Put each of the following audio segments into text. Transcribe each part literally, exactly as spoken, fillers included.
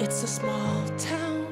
It's a small town,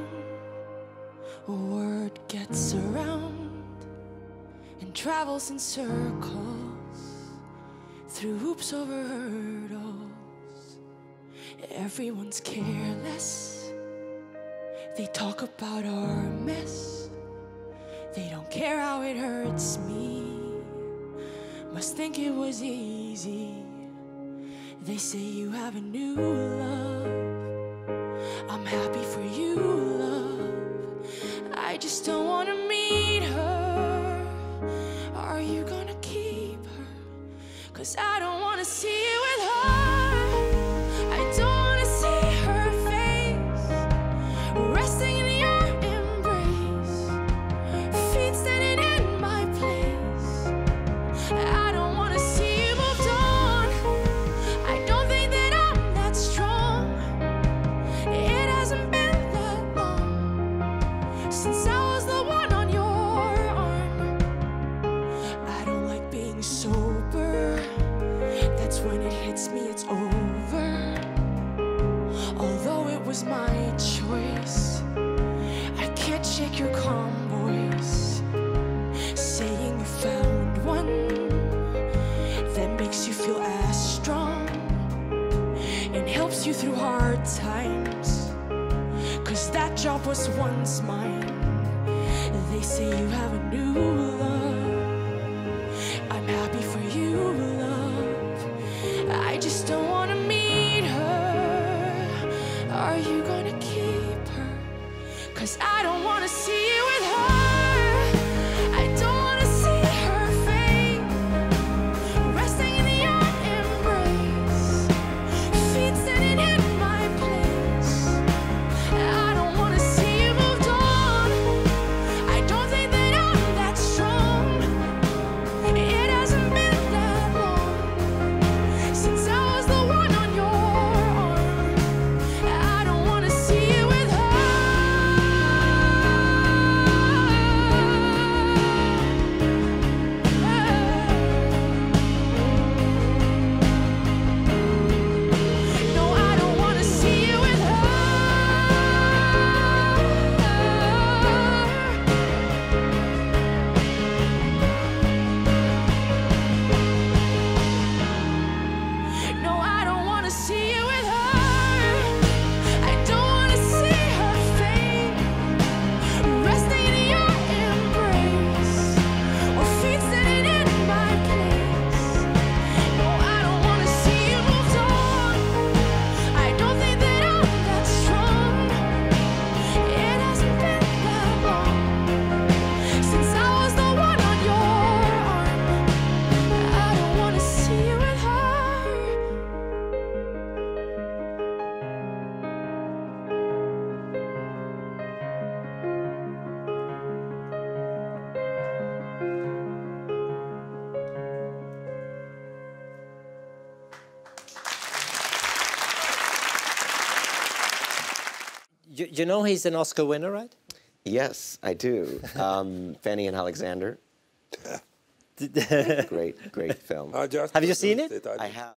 word gets around and travels in circles through hoops over hurdles. Everyone's careless, they talk about our mess. They don't care how it hurts me, must think it was easy. They say you have a new love, I'm happy for you, love. I just don't want to meet her. Are you gonna keep her? Cause I don't want to see you with her. I don't want to see her face resting in your embrace, feet standing in my place. I don't want to see you moved on. I don't think that I'm that strong. It hasn't been that long since I was the one on your arm. I don't like being sober, that's when it hits me it's over. Although it was my choice, I can't shake your calm voice, saying you found one that makes you feel as strong and helps you through hard times. Cause that job was once mine. They say you have a new love, I'm happy for you, love. I just don't want to meet her. Are you gonna keep her? Cause I don't want to see you with her. I don't want to see her face resting in your embrace, feet standing in my place. I don't want to see you moved on. I don't think that I'm that strong. It hasn't been that long since I was the one on your arm. I don't want to see you with her. No, I don't want to see you with her. No, I don't want to see you with her. I don't want to see her face resting in your embrace, or feet standing in my place. No, I don't want to see you moved on. I don't think that I'm that strong. It hasn't been that long since I was the one on your arm. I don't want to see you with her. You, you know he's an Oscar winner, right? Yes, I do. Um, Fanny and Alexander. Great, great film. I just Have you seen produced it? I I have.